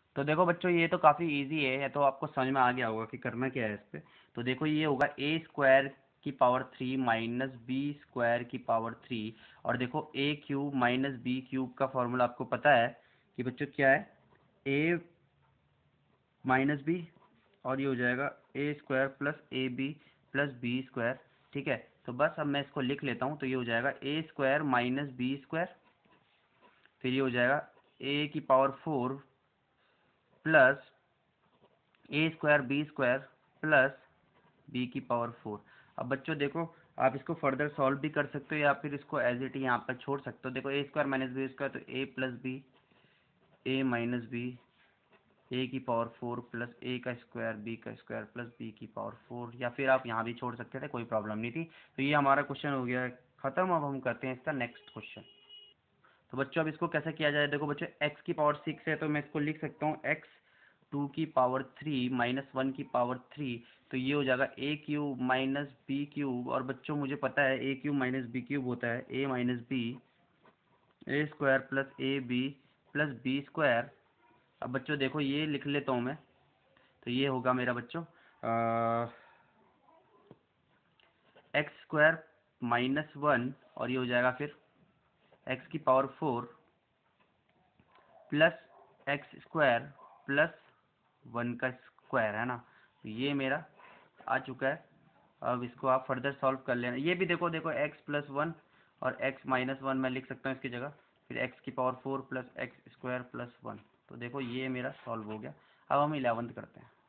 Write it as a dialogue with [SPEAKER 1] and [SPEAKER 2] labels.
[SPEAKER 1] तो देखो बच्चों, ये तो काफ़ी इजी है, तो आपको समझ में आ गया होगा कि करना क्या है इस पे। तो देखो, ये होगा ए स्क्वायर की पावर 3 माइनस बी स्क्वायर की पावर 3। और देखो, A cube minus B cube का फॉर्मूला आपको पता है कि बच्चों क्या है, ए माइनस बी, और ये हो जाएगा A square plus A B plus B square. ठीक है, तो बस अब मैं इसको लिख लेता हूँ। तो ये हो जाएगा A square minus B square, फिर ये हो जाएगा ए की power 4 plus A square B square plus B की पावर 4। अब बच्चों देखो, आप इसको फर्दर सॉल्व भी कर सकते हो या फिर इसको एज इट यहाँ पर छोड़ सकते हो। देखो, A square minus B square, तो A plus B, A minus B, A की पावर 4 प्लस ए का स्क्वायर बी का स्क्वायर प्लस बी की पावर 4, या फिर आप यहाँ भी छोड़ सकते थे, कोई प्रॉब्लम नहीं थी। तो ये हमारा क्वेश्चन हो गया खत्म। अब हम करते हैं इसका नेक्स्ट क्वेश्चन। तो बच्चों, अब इसको कैसे किया जाए। देखो बच्चों, x की पावर 6 है, तो मैं इसको लिख सकता हूँ x 2 की पावर 3 माइनस 1 की पावर 3। तो ये हो जाएगा A cube minus B cube, और बच्चों मुझे पता है A cube minus B cube होता है A minus B, A square plus A B plus B square. अब बच्चों देखो, ये लिख लेता हूँ मैं। तो ये होगा मेरा बच्चों एक्स स्क्वायर माइनस 1, और ये हो जाएगा फिर एक्स की power 4 plus X square plus 1 का स्क्वायर, है ना। तो ये मेरा आ चुका है। अब इसको आप फर्दर सॉल्व कर लेना। ये भी देखो देखो, एक्स प्लस 1 और एक्स माइनस 1 मैं लिख सकता हूँ इसकी जगह, फिर एक्स की power 4 plus X square plus 1। तो देखो, ये मेरा सॉल्व हो गया। अब हम 11th करते हैं।